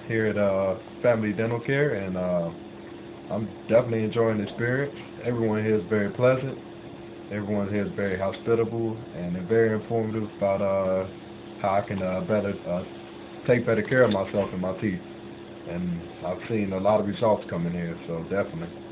here at Family Dental Care, and I'm definitely enjoying the experience. Everyone here is very pleasant. Everyone here is very hospitable, and they're very informative about how I can better take better care of myself and my teeth. And I've seen a lot of results coming here, so definitely.